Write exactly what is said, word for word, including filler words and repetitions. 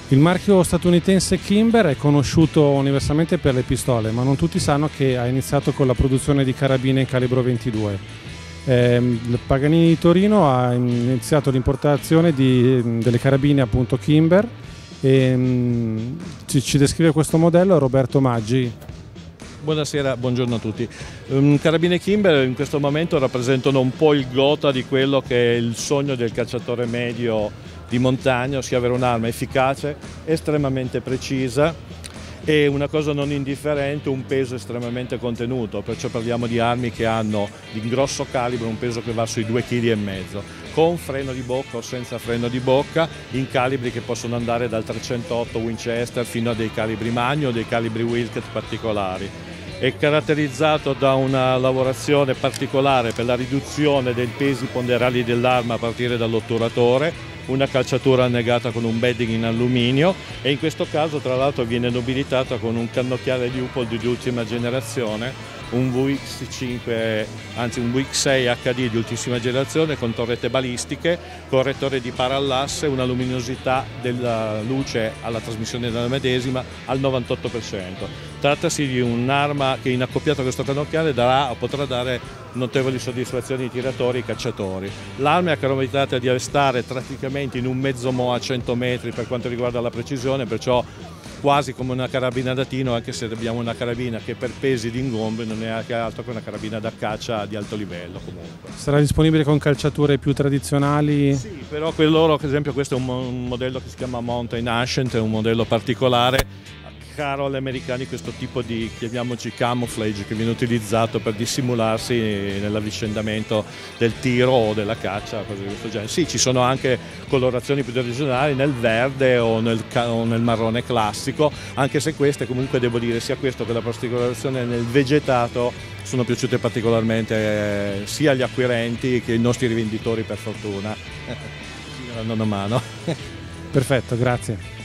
Il marchio statunitense Kimber è conosciuto universalmente per le pistole, ma non tutti sanno che ha iniziato con la produzione di carabine in calibro ventidue. Eh, il Paganini di Torino ha iniziato l'importazione di, delle carabine appunto Kimber e um, ci, ci descrive questo modello Roberto Maggi. Buonasera, buongiorno a tutti. Um, carabine Kimber in questo momento rappresentano un po' il gotha di quello che è il sogno del cacciatore medio di montagna, ossia avere un'arma efficace, estremamente precisa e una cosa non indifferente, un peso estremamente contenuto, perciò parliamo di armi che hanno di grosso calibro un peso che va sui due virgola cinque chili, con freno di bocca o senza freno di bocca, in calibri che possono andare dal trecentootto Winchester fino a dei calibri Magno o dei calibri Wilkett particolari. È caratterizzato da una lavorazione particolare per la riduzione dei pesi ponderali dell'arma a partire dall'otturatore, una calciatura annegata con un bedding in alluminio e in questo caso tra l'altro viene nobilitata con un cannocchiale Leupold di ultima generazione, un V X cinque, anzi un V X sei H D di ultimissima generazione con torrette balistiche, correttore di parallasse, una luminosità della luce alla trasmissione della medesima al novantotto per cento. Trattasi di un'arma che in accoppiato a questo cannocchiale darà, potrà dare notevoli soddisfazioni ai tiratori e ai cacciatori. L'arma è caratterizzata di stare praticamente in un mezzo mo a cento metri per quanto riguarda la precisione, perciò quasi come una carabina da tiro, anche se abbiamo una carabina che per pesi di ingombri non è altro che una carabina da caccia di alto livello comunque. Sarà disponibile con calciature più tradizionali? Sì, però per loro, ad esempio, questo è un modello che si chiama Mountain Ascent, è un modello particolare, caro agli americani, questo tipo di, chiamiamoci, camouflage che viene utilizzato per dissimularsi nell'avvicendamento del tiro o della caccia, cose di questo genere. Sì, ci sono anche colorazioni più tradizionali nel verde o nel, o nel marrone classico, anche se queste comunque devo dire sia questo che la particolarizzazione nel vegetato sono piaciute particolarmente eh, sia agli acquirenti che ai nostri rivenditori, per fortuna. Ci daranno una mano. Perfetto, grazie.